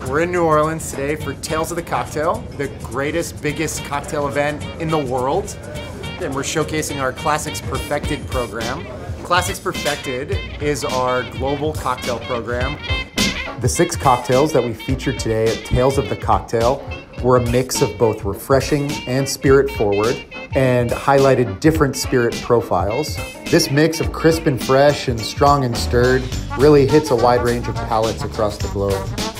We're in New Orleans today for Tales of the Cocktail, the greatest, biggest cocktail event in the world. And we're showcasing our Classics Perfected program. Classics Perfected is our global cocktail program. The 6 cocktails that we featured today at Tales of the Cocktail were a mix of both refreshing and spirit forward and highlighted different spirit profiles. This mix of crisp and fresh and strong and stirred really hits a wide range of palates across the globe.